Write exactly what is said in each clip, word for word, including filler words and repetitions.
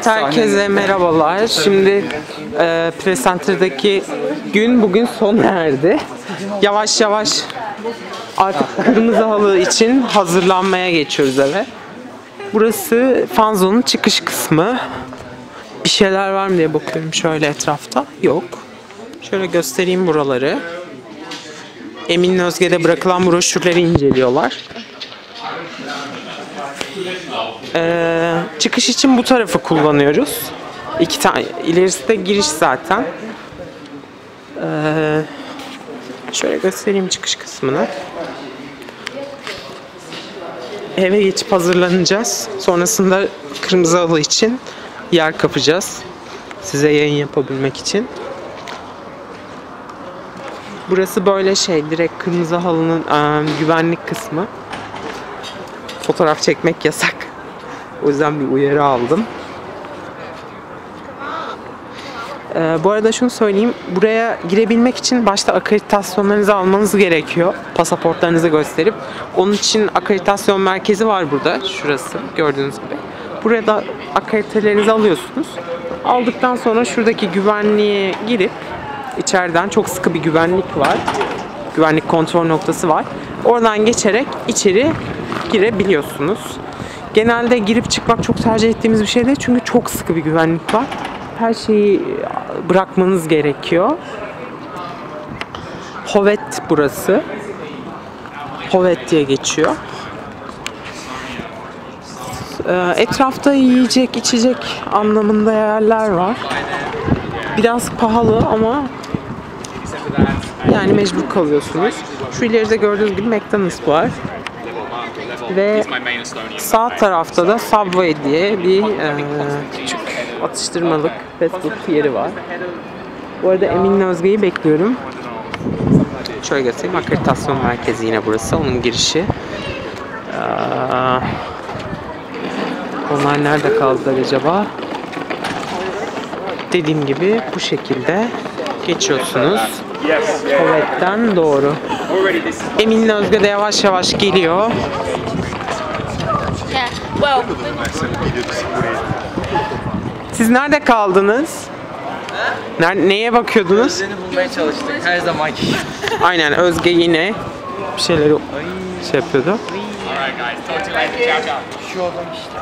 Evet, herkese merhabalar. Şimdi e, Press Center'daki gün bugün sona erdi. Yavaş yavaş artık kırmızı halı için hazırlanmaya geçiyoruz eve. Burası fanzonun çıkış kısmı. Bir şeyler var mı diye bakıyorum şöyle etrafta. Yok. Şöyle göstereyim buraları. Emin Özge'de bırakılan broşürleri inceliyorlar. Ee, çıkış için bu tarafı kullanıyoruz. İki tane, ilerisi de giriş zaten. Ee, şöyle göstereyim çıkış kısmını. Eve geçip hazırlanacağız. Sonrasında kırmızı halı için yer kapacağız. Size yayın yapabilmek için. Burası böyle şey, direkt kırmızı halının e, güvenlik kısmı. Fotoğraf çekmek yasak. O yüzden bir uyarı aldım. Ee, bu arada şunu söyleyeyim. Buraya girebilmek için başta akreditasyonlarınızı almanız gerekiyor. Pasaportlarınızı gösterip. Onun için akreditasyon merkezi var burada. Şurası gördüğünüz gibi. Buraya da akreditelerinizi alıyorsunuz. Aldıktan sonra şuradaki güvenliğe girip içeriden çok sıkı bir güvenlik var. Güvenlik kontrol noktası var. Oradan geçerek içeri girebiliyorsunuz. Genelde girip çıkmak çok tercih ettiğimiz bir şey değil. Çünkü çok sıkı bir güvenlik var. Her şeyi bırakmanız gerekiyor. Hovet burası. Hovet diye geçiyor. Etrafta yiyecek, içecek anlamında yerler var. Biraz pahalı ama yani mecbur kalıyorsunuz. Şu ileride gördüğünüz gibi McDonald's var. Ve sağ tarafta da Subway diye bir e, küçük atıştırmalık fast food yeri var. Bu arada Emin Özge'yi bekliyorum. Şöyle göstereyim. Akreditasyon merkezi yine burası. Onun girişi. Ee, onlar nerede kaldılar acaba? Dediğim gibi bu şekilde geçiyorsunuz. Hovet'ten doğru. Emin Özge de yavaş yavaş geliyor. Siz nerede kaldınız? Nerede, neye bakıyordunuz? Özge'ni bulmaya çalıştık her zamanki. Aynen, Özge yine bir şeyleri şey yapıyordu. Şu adam işte.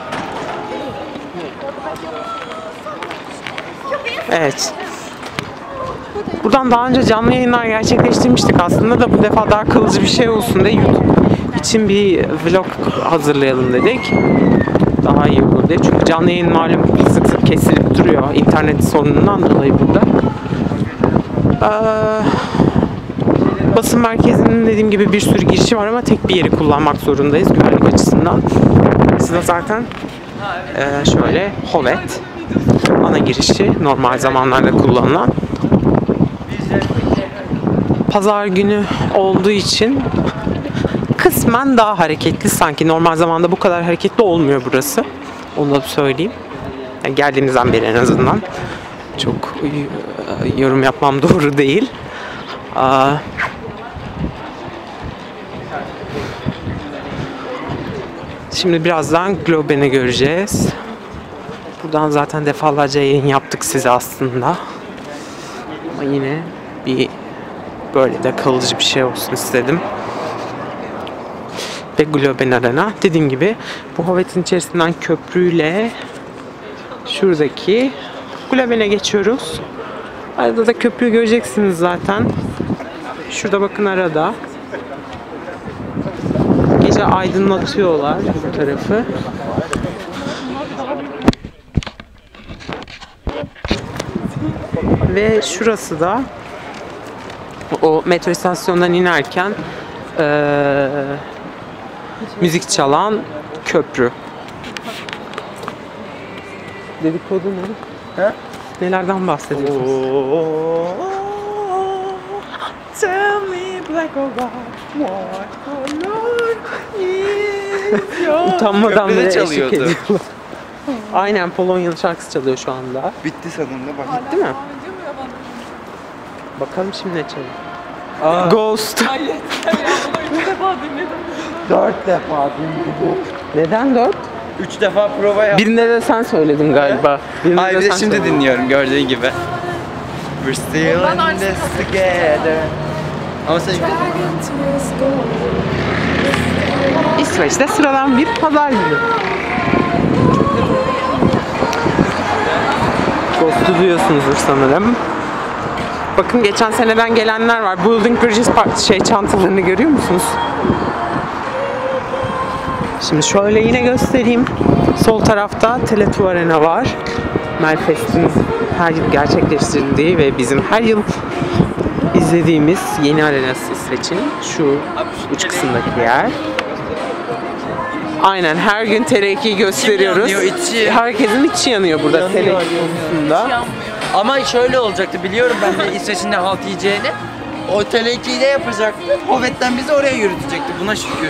Evet. Buradan daha önce canlı yayınlar gerçekleştirmiştik aslında da bu defa daha kalıcı bir şey olsun diye YouTube için bir vlog hazırlayalım dedik. Daha iyi olur diye. Çünkü canlı yayın malum sık sık kesilip duruyor internet sorunundan dolayı burada. Ee, basın merkezinin dediğim gibi bir sürü girişi var ama tek bir yeri kullanmak zorundayız güvenlik açısından. Size zaten e, şöyle Hovet ana girişi normal zamanlarda kullanılan. Pazar günü olduğu için kısmen daha hareketli, sanki normal zamanda bu kadar hareketli olmuyor burası. Onu da söyleyeyim. Yani geldiğimizden beri en azından. Çok yorum yapmam doğru değil. Şimdi birazdan Globen'i göreceğiz. Buradan zaten defalarca yayın yaptık size aslında. Ama yine bir böyle de kalıcı bir şey olsun istedim. Ve Globen Arena. Dediğim gibi bu Hovet'in içerisinden köprüyle şuradaki Globen'e geçiyoruz. Arada da köprüyü göreceksiniz zaten. Şurada bakın arada. Gece aydınlatıyorlar bu tarafı. Ve şurası da o metro istasyonundan inerken ee, müzik çalan köprü. Dedikodu ne? He? Nelerden bahsediyorsunuz? Tell me black or white, what color is your... Utanmadan bile eşlik ediyorlar. Aynen, Polonyalı şarkısı çalıyor şu anda. Bitti sanırım da bak. Bitti mi? Bakalım şimdi ne çalıyor. Aa. Ghost. Dört defa dinledim. Neden dört? Üç defa prova yaptım. Birinde de sen söyledin galiba. Birinde Hayır, bir de sen şimdi söyledin. dinliyorum gördüğün gibi. We're still in this together. Ama sen İsveç'te sıradan bir pazar günü. Ghost'u duyuyorsunuzdur sanırım. Bakın geçen seneden gelenler var. Building Bridges par- şey çantalarını görüyor musunuz? Şimdi şöyle yine göstereyim. Sol tarafta Tele2 Arena var. Melfest'in her yıl gerçekleştirildiği ve bizim her yıl izlediğimiz yeni arenası İsveç'in şu uç kısımdaki yer. Aynen her gün T R ikiyi gösteriyoruz. yanıyor, içi? Herkesin içi yanıyor burada T R iki Yanıyor, konusunda. Ama şöyle olacaktı, biliyorum ben de İsveç'in ne halt yiyeceğini. O Tele ikiyi de yapacaktı. Hovet'ten bizi oraya yürütecekti. Buna şükür.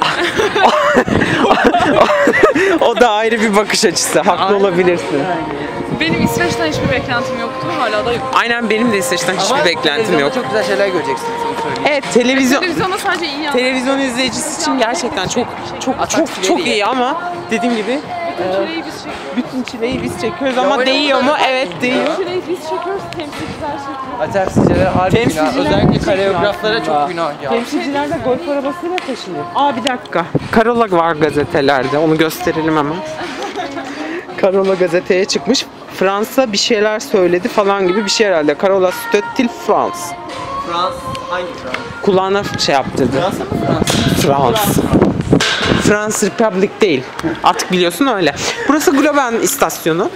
O da ayrı bir bakış açısı. Haklı olabilirsin. Benim İsveç'ten hiçbir beklentim yoktu. Hala da yok. Aynen benim de İsveç'ten hiçbir beklentim televizyonda yok. çok güzel şeyler göreceksin. Sana söyleyeyim. Evet televizyon Televizyonda sadece iyi yanlar. televizyon izleyicisi için gerçekten çok çok çok Atraksiyon çok değil. iyi ama dediğim gibi Çileyi biz çekiyoruz. bütün çileyi biz çekiyoruz ama öyle değiyor mu? olmadı. Evet değiyor. Çileyi biz çekiyoruz. Temsilciler çekiyor. Temsilciler harbi günah. Temsilciler Özellikle çekiyor koreograflara aslında. çok günah ya. Temsilciler de golf arabasıyla taşınıyor. Aa bir dakika. Karola var gazetelerde. Onu gösterelim hemen. Karola gazeteye çıkmış. Fransa bir şeyler söyledi falan gibi bir şey herhalde. Karola Stöttil France. Frans hangi Frans? Kulağına şey yaptırdı. Fransa mı Frans? France. France Republic değil. Artık biliyorsun öyle. Burası Globen istasyonu.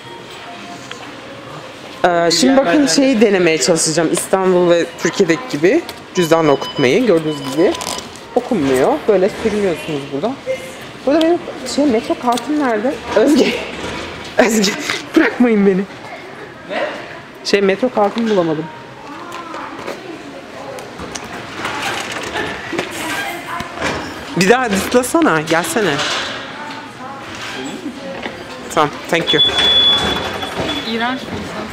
Ee, şimdi bakın şeyi denemeye çalışacağım. İstanbul ve Türkiye'deki gibi cüzdanla okutmayı. Gördüğünüz gibi okunmuyor. Böyle sürünüyorsunuz burada. Burada benim şey metro kartım nerede? Özge. Özge bırakmayın beni. Ne? Şey metro kartımı bulamadım. Bir daha dislasana. Gelsene. Tamam. Thank you. İğrenç bir insan.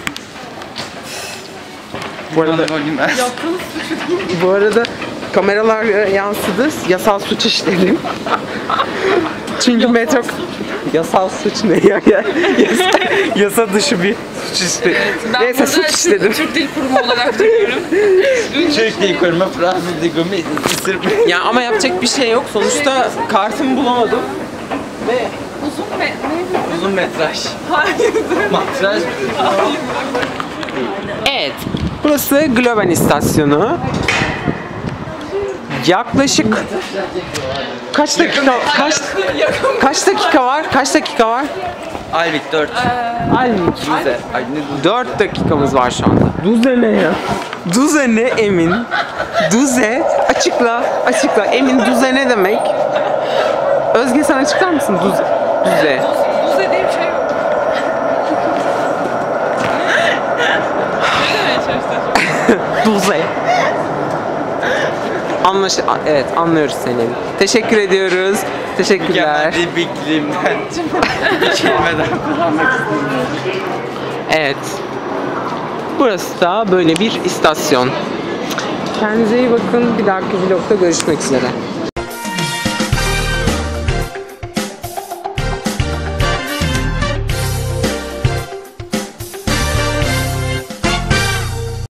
Bu arada, Yaptığınız suçu. bu arada kameralar yansıdı. Yasal suç işledim. Çünkü metro... Yasal suç ne ya? ya yasa, yasa dışı bir suç işledim. Ben Neyse burada suç işledim. Türk Dil Kurumu olarak görüyorum. Türk Dil Kurumu Fransız Dil Kurumu İsir- Ya ama yapacak bir şey yok. Sonuçta kartımı bulamadım. Ve Uzun ve neydi? Uzun metraj. Hayır. Matraj. evet. Burası Globen istasyonu. Yaklaşık kaç dakika kaç kaç dakika var? Kaç dakika var? Alvik dört. Almik. Düze. Ay ne dört dakikamız var şu anda. Duze ne ya? Duze ne Emin? Duze açıkla açıkla Emin duze ne demek? Özge sen açıklar mısın duze? Duze. Buz dediğim şey yok. Ne demeye çalıştın? Duze. Anlaş evet anlıyoruz seni. Teşekkür ediyoruz. Teşekkürler. Mükemmel bir iklimden. Bir kelimeden kullanmak istedim. Evet. Burası da böyle bir istasyon. Kendinize iyi bakın. Bir dahaki vlogda görüşmek üzere.